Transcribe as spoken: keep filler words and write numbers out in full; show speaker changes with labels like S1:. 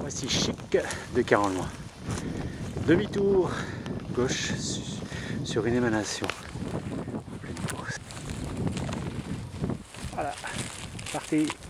S1: Voici Chic de Carenloin. Demi-tour gauche sur une émanation. En pleine course. Voilà, partez.